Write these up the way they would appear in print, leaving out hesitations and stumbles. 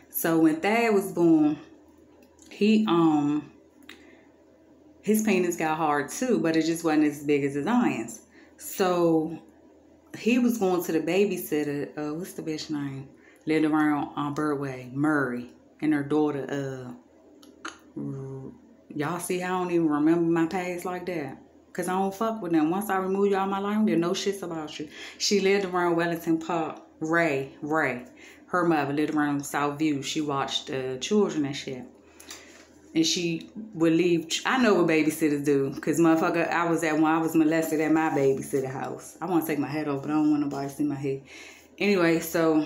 So when Thad was born, he his penis got hard too, but it just wasn't as big as his Zion's. So he was going to the babysitter. What's the bitch name? Lived around on Birdway, Murray, and her daughter. Y'all see how I don't even remember my past like that? Because I don't fuck with them. Once I remove you out of my life, I don't get no shits about you. She lived around Wellington Park. Ray. Her mother lived around Southview. She watched children and shit. And she would leave. I know what babysitters do. Because, motherfucker, I was molested at my babysitter house. I want to take my head off, but I don't want nobody to see my head. Anyway, so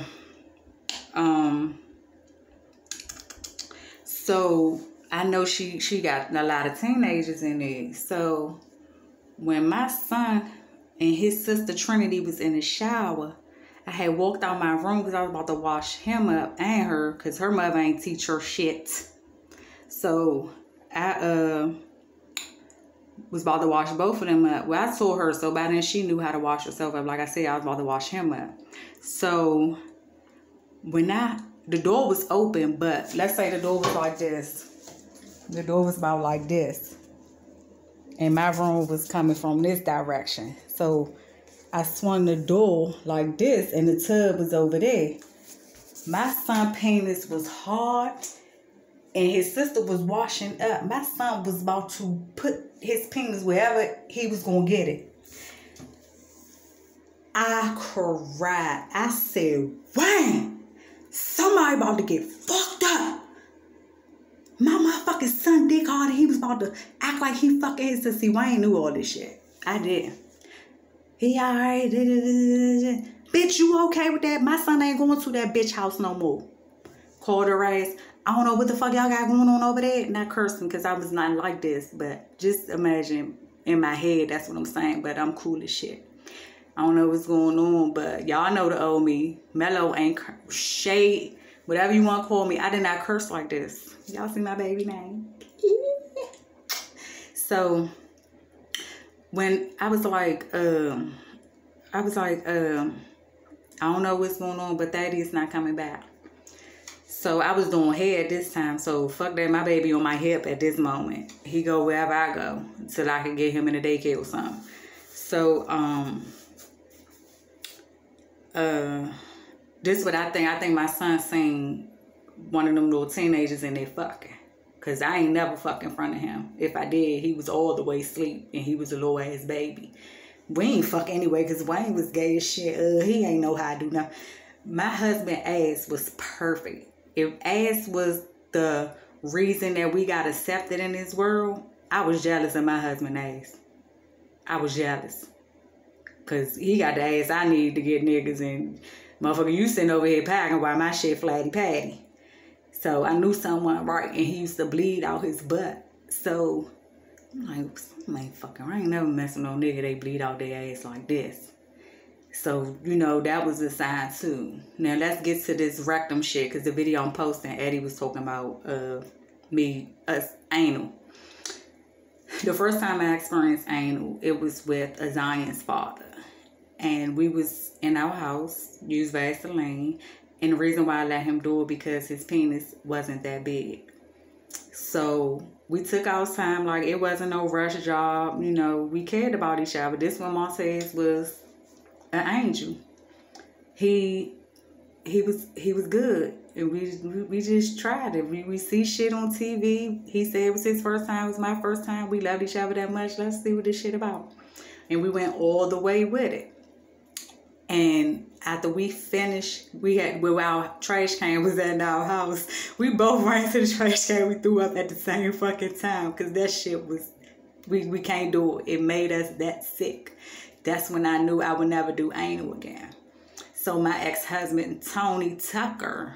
I know she got a lot of teenagers in there. So when my son and his sister Trinity was in the shower, I had walked out my room because I was about to wash him up and her, because her mother ain't teach her shit. So I was about to wash both of them up. Well, I saw her, so by then she knew how to wash herself up. Like I said, I was about to wash him up. So when the door was open, but let's say the door was like this. The door was about like this. And my room was coming from this direction. So I swung the door like this, and the tub was over there. My son's penis was hard, and his sister was washing up. My son was about to put his penis wherever he was going to get it. I cried. I said, "Wham! Somebody about to get fucked up. My motherfucking son dick hard, and he was about to act like he fucking his sister." See, Wayne knew all this shit. I didn't. He alright. Bitch, you okay with that? My son ain't going to that bitch house no more. Called her ass. I don't know what the fuck y'all got going on over there. Not cursing, because I was not like this. But just imagine in my head, that's what I'm saying. But I'm cool as shit. I don't know what's going on, but y'all know the old me. Mellow ain't shade. Whatever you want to call me. I did not curse like this. Y'all see my baby name? So when I was like, I don't know what's going on, but Daddy's not coming back. So I was doing hair this time. So fuck that, my baby on my hip at this moment. He go wherever I go until I can get him in a daycare or something. So this is what I think. I think my son seen one of them little teenagers and they fucking. Because I ain't never fuck in front of him. If I did, he was all the way asleep and he was a little ass baby. We ain't fuck anyway because Wayne was gay as shit. He ain't know how to do nothing. My husband's ass was perfect. If ass was the reason that we got accepted in this world, I was jealous of my husband's ass. I was jealous. Because he got the ass I need to get niggas in. Motherfucker, you sitting over here packing while my shit flatty patty. So I knew someone right, and he used to bleed out his butt. So I'm like, I ain't never messing with no nigga, they bleed out their ass like this. So, you know, that was a sign too. Now let's get to this rectum shit, because the video I'm posting, Eddie was talking about us anal. The first time I experienced anal, it was with Zion's father. And we was in our house, used Vaseline. And the reason why I let him do it, because his penis wasn't that big. So we took our time, like it wasn't no rush job. You know, we cared about each other. This one, Montez, was an angel. He was good. And we just tried it. We see shit on TV. He said it was his first time. It was my first time. We loved each other that much. Let's see what this shit about. And we went all the way with it. And after we finished, our trash can was at our house. We both ran to the trash can. We threw up at the same fucking time. Because that shit was, we can't do it. It made us that sick. That's when I knew I would never do anal again. So my ex-husband, Tony Tucker,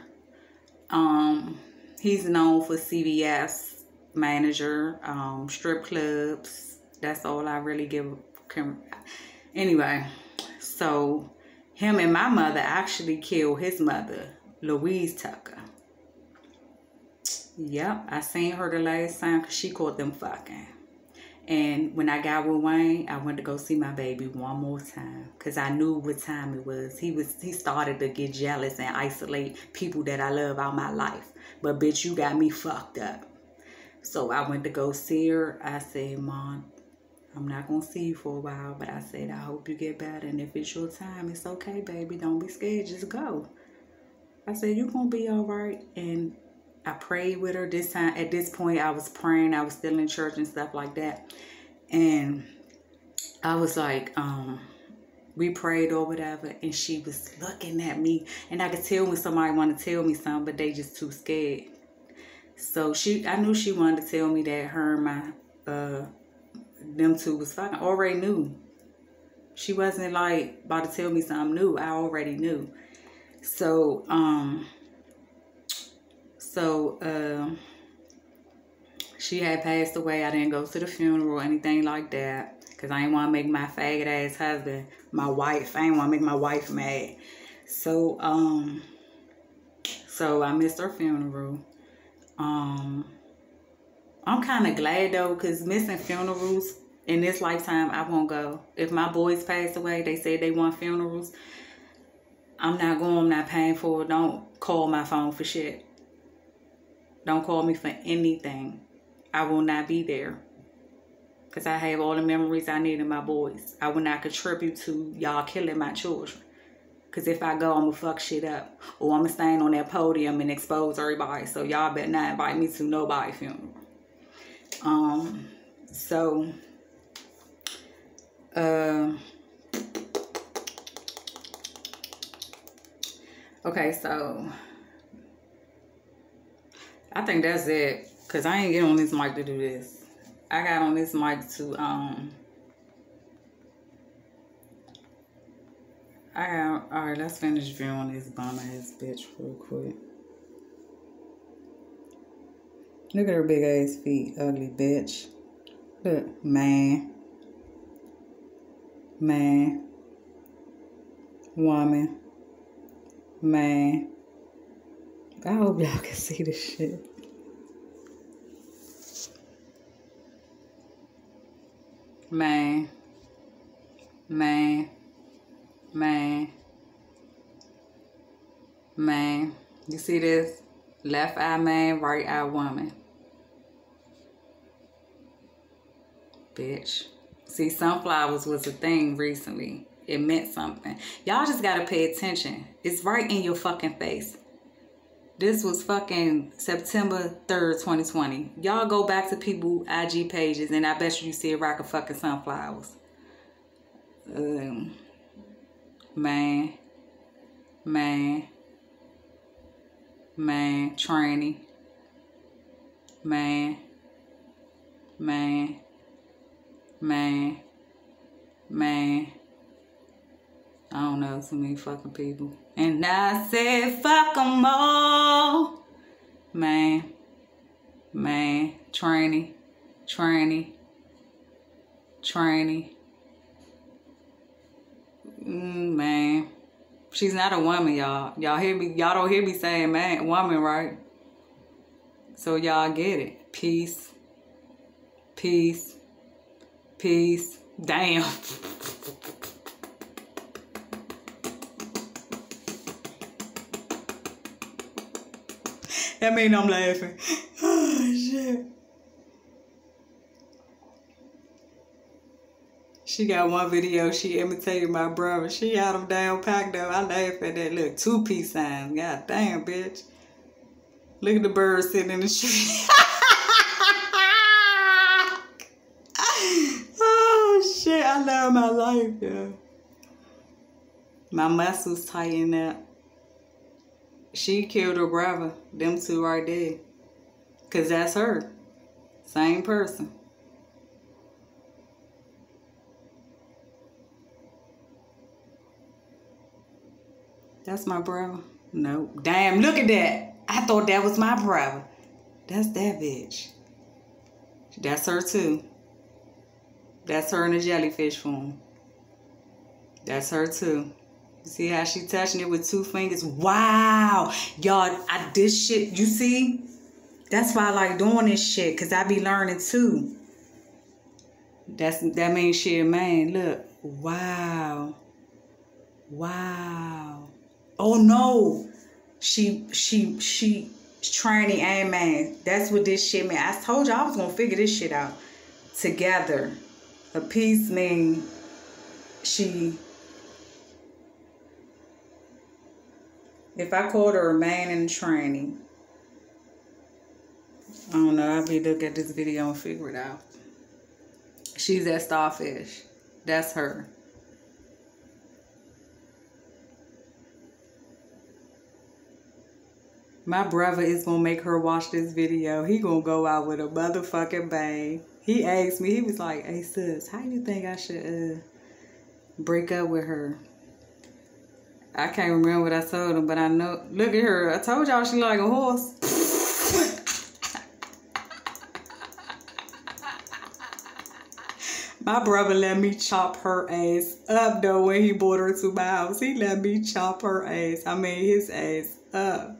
he's known for CVS manager, strip clubs. That's all I really give. Anyway, so him and my mother actually killed his mother, Louise Tucker. Yep, I seen her the last time because she caught them fucking. And when I got with Wayne, I went to go see my baby one more time because I knew what time it was. He started to get jealous and isolate people that I love out my life. But bitch, you got me fucked up. So I went to go see her. I said, Mom, I'm not going to see you for a while, but I said, I hope you get better. And if it's your time, it's okay, baby. Don't be scared. Just go. I said, you're going to be all right. And I prayed with her this time. At this point, I was praying. I was still in church and stuff like that. And I was like, we prayed or whatever. And she was looking at me. And I could tell when somebody wanted to tell me something, but they just too scared. So I knew she wanted to tell me that her and my, them two was fucking. Already knew. She wasn't like about to tell me something new. I already knew. So, she had passed away. I didn't go to the funeral or anything like that because I didn't want to make my faggot ass husband, my wife. I didn't want to make my wife mad. So, I missed her funeral. I'm kind of glad though, because missing funerals in this lifetime, I won't go. If my boys pass away, they say they want funerals. I'm not going. I'm not paying for it. Don't call my phone for shit. Don't call me for anything. I will not be there. Because I have all the memories I need in my boys. I will not contribute to y'all killing my children. Because if I go, I'm going to fuck shit up. Or I'm going to stand on that podium and expose everybody. So y'all better not invite me to nobody's funeral. Okay, so I think that's it. Because I ain't get on this mic to do this. I got on this mic to, alright, let's finish viewing this bum ass bitch real quick. Look at her big ass feet, ugly bitch. Look, man. Woman. Man. I hope y'all can see this shit. Man. You see this? Left eye man, right eye woman. Bitch. See, sunflowers was a thing recently. It meant something. Y'all just gotta pay attention. It's right in your fucking face. This was fucking September 3rd, 2020. Y'all go back to people IG pages and I bet you see a rack of fucking sunflowers. Man, tranny. Man. I don't know, too many fucking people. And I said, fuck them all. Man. Tranny. Man. She's not a woman, y'all. Y'all hear me? Y'all don't hear me saying man, woman, right? So y'all get it. Peace. Damn. That mean I'm laughing. Oh, shit. She got one video, she imitated my brother. She had him down packed up. I laugh at that. Look, 2 peace signs. God damn, bitch. Look at the bird sitting in the tree. Oh, shit. I love my life, yo. My muscles tighten up. She killed her brother. Them two right there. Because that's her. Same person. That's my brother. No. Damn, look at that. I thought that was my brother. That's that bitch. That's her too. That's her in the jellyfish form. That's her too. See how she touching it with 2 fingers? Wow. Y'all, this shit, you see? That's why I like doing this shit, because I be learning too. That means she a man. Look. Wow. Wow. Oh no. She tranny and man. That's what this shit mean. I told you I was gonna figure this shit out. Together. A piece mean she. If I called her a man and a tranny, I don't know. I'll be look at this video and figure it out. She's that starfish. That's her. My brother is going to make her watch this video. He going to go out with a motherfucking bang. He asked me, he was like, hey sis, how you think I should break up with her? I can't remember what I told him, but I know. Look at her. I told y'all she like a horse. My brother let me chop her ass up though when he brought her to my house. He let me chop her ass. I mean his ass up.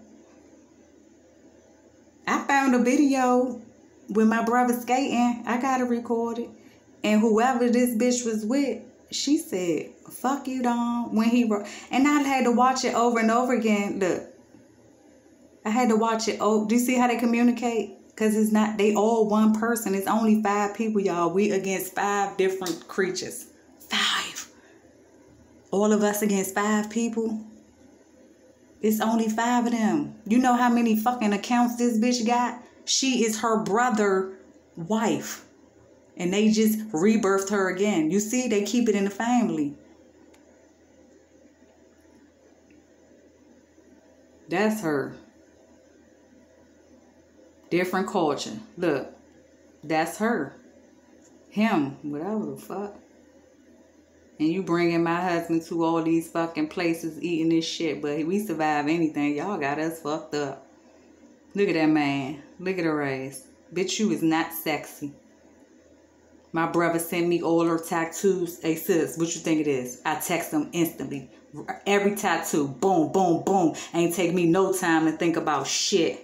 I found a video with my brother skating. I got it recorded. And whoever this bitch was with, she said, fuck you, Dom. When he wrote. And I had to watch it over and over again. Look. I had to watch it. Oh, do you see how they communicate? Because it's not, they all one person. It's only 5 people, y'all. We against 5 different creatures. 5. All of us against 5 people. It's only 5 of them. You know how many fucking accounts this bitch got? She is her brother's wife. And they just rebirthed her again. You see, they keep it in the family. That's her. Different culture. Look. That's her. Him. Whatever the fuck. And you bringing my husband to all these fucking places eating this shit. But we survive anything. Y'all got us fucked up. Look at that man. Look at her ass. Bitch, you is not sexy. My brother sent me all her tattoos. Hey sis, what you think it is? I text them instantly. Every tattoo. Boom, boom, boom. Ain't take me no time to think about shit.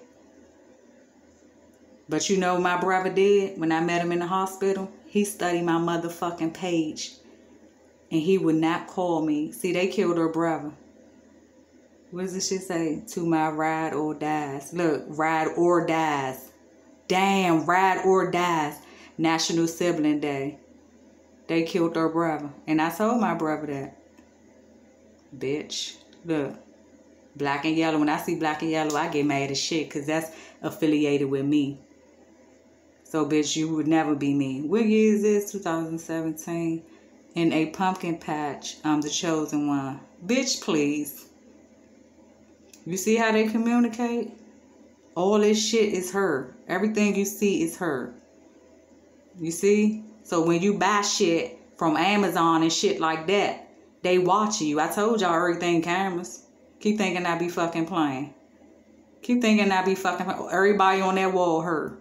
But you know what my brother did when I met him in the hospital? He studied my motherfucking page. And he would not call me. See, they killed her brother. What does this shit say? To my ride or dies. Look, ride or dies. Damn, ride or dies. National Sibling Day. They killed her brother. And I told my brother that. Bitch. Look. Black and yellow. When I see black and yellow, I get mad as shit. Because that's affiliated with me. So, bitch, you would never be me. What year is this? 2017. In a pumpkin patch. I'm the chosen one. Bitch, please. You see how they communicate? All this shit is her. Everything you see is her. You see? So when you buy shit from Amazon and shit like that, they watching you. I told y'all everything cameras. Keep thinking I be fucking playing. Keep thinking I be fucking playing. Everybody on that wall her.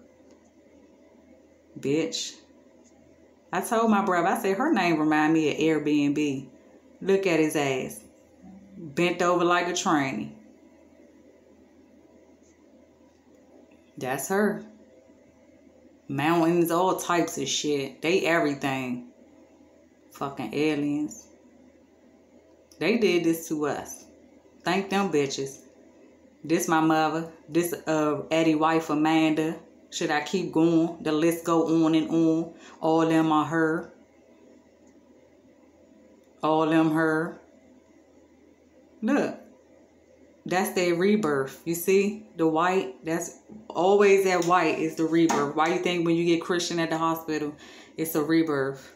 Bitch. I told my brother, I said, her name remind me of Airbnb. Look at his ass. Bent over like a tranny. That's her. Mountains, all types of shit. They everything. Fucking aliens. They did this to us. Thank them bitches. This my mother. This Eddie wife Amanda. Should I keep going? The list go on and on. All them are her. All them her. Look. That's their rebirth. You see? The white. That's always that white is the rebirth. Why you think when you get Christian at the hospital, it's a rebirth?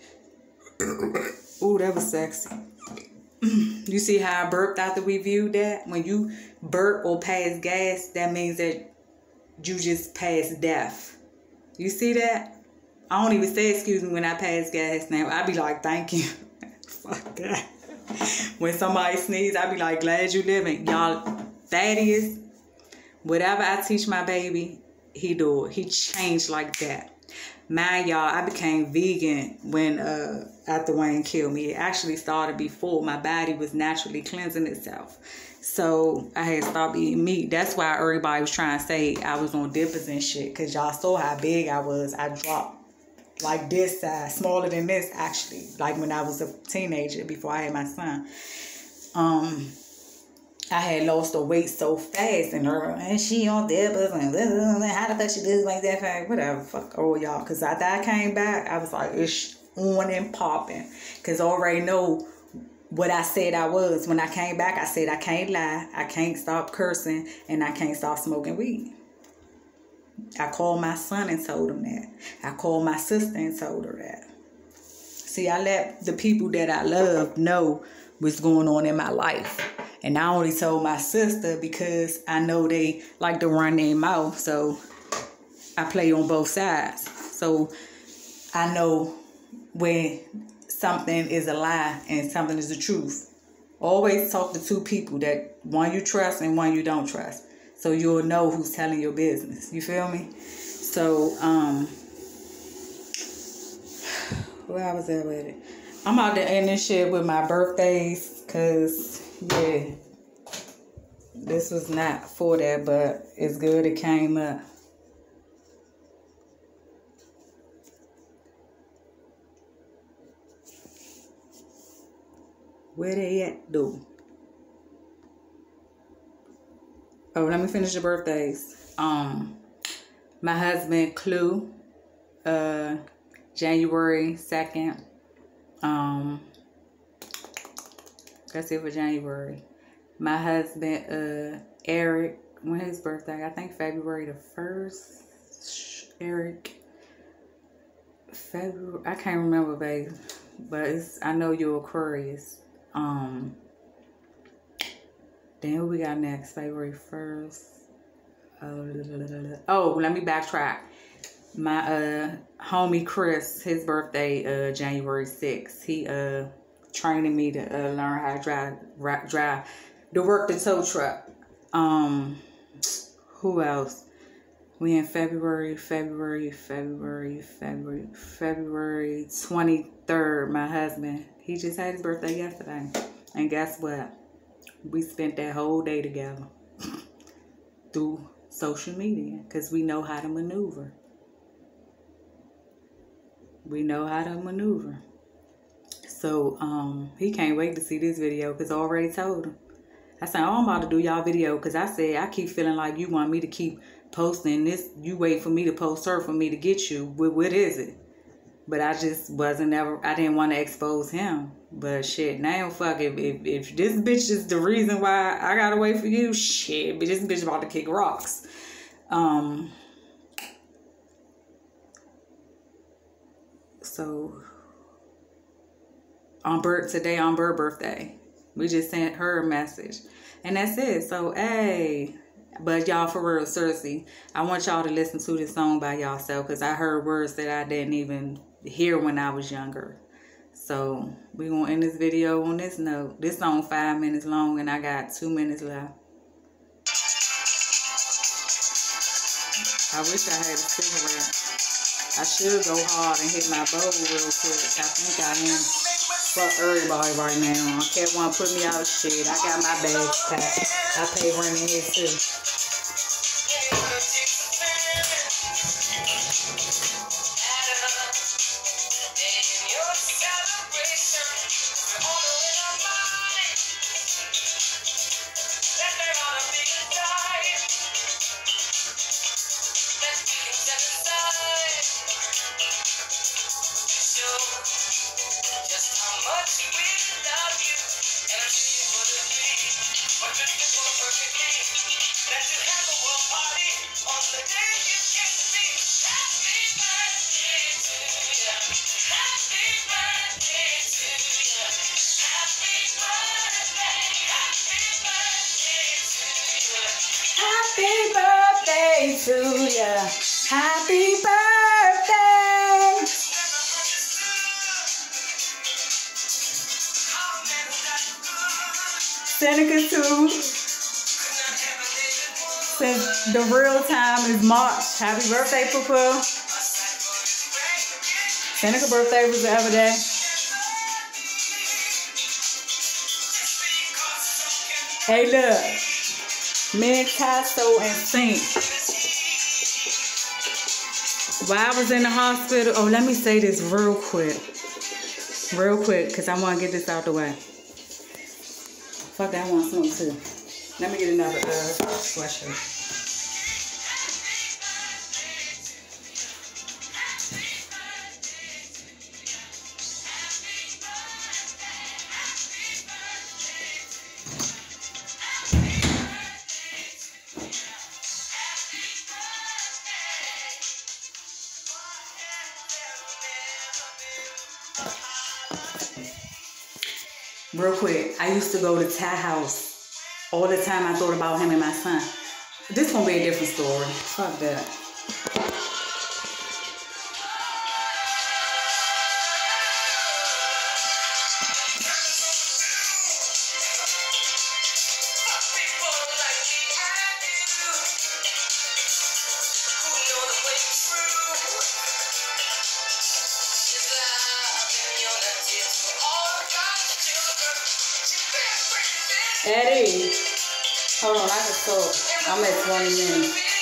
Ooh, that was sexy. You see how I burped after we viewed that? When you burp or pass gas, that means that you just passed death. You see that? I don't even say excuse me when I pass gas now. I be like, thank you. Fuck that. When somebody sneezes, I be like, glad you living. Y'all, Thaddeus, whatever I teach my baby, he do it. He changed like that. Mind y'all, I became vegan when after Wayne killed me. It actually started before. My body was naturally cleansing itself. So I had stopped eating meat. That's why everybody was trying to say I was on dippers and shit. Because y'all saw how big I was. I dropped like this size, smaller than this actually, like when I was a teenager before I had my son. I had lost the weight so fast, and she on there, and how the fuck she does like that fast, whatever, fuck all y'all. Cause after I came back, I was like, it's on and popping. Cause I already know what I said I was. When I came back, I said I can't lie, I can't stop cursing, and I can't stop smoking weed. I called my son and told him that. I called my sister and told her that. See, I let the people that I love know what's going on in my life. And I only told my sister because I know they like to run their mouth. So I play on both sides. So I know when something is a lie and something is the truth. Always talk to two people, that one you trust and one you don't trust. So you'll know who's telling your business. You feel me? So, where I was at with it. I'm out to end this shit with my birthdays. Because, yeah, this was not for that, but it's good it came up. Where they at, though? Oh, let me finish the birthdays. My husband, Clue, January 2nd. That's it for January. My husband, Eric, when his birthday? I think February the 1st. Eric. February, I can't remember, babe. But I know you're Aquarius. Then who we got next? February 1st. Oh, let me backtrack. My homie Chris, his birthday, January 6th. He training me to learn how to drive to work the tow truck. Who else? We in February 23rd. My husband, he just had his birthday yesterday. And guess what? We spent that whole day together through social media because we know how to maneuver. We know how to maneuver. So he can't wait to see this video because I already told him. I said, oh, I'm about to do y'all video because I said, I keep feeling like you want me to keep posting this. You wait for me to post her for me to get you. What is it? But I just wasn't ever, I didn't want to expose him. But shit, now fuck, if this bitch is the reason why I gotta wait for you, shit, but this bitch about to kick rocks. So today on Bird's birthday, we just sent her a message. And that's it. So, hey, but y'all, for real, seriously, I want y'all to listen to this song by yourself because I heard words that I didn't even hear when I was younger. So, we're going to end this video on this note. This song 5 minutes long and I got 2 minutes left. I wish I had a cigarette. I should go hard and hit my bowl real quick. I think I am. Fuck everybody right now. I can't want to put me out of shit. I got my bags packed. I pay rent in here too. Happy birthday to ya. Happy birthday. Seneca 2. Since the real time is March. Happy birthday, Poo-Poo. Seneca birthday was the other day. Hey, look. Me and Tasso and Sink. While I was in the hospital, oh, let me say this real quick, because I want to get this out the way. Fuck, I want smoke too. Let me get another sweatshirt. Real quick, I used to go to Ty house all the time. I thought about him and my son. This gonna be a different story. Fuck that. Eddie, hold on, I can talk. I'm at 20 minutes.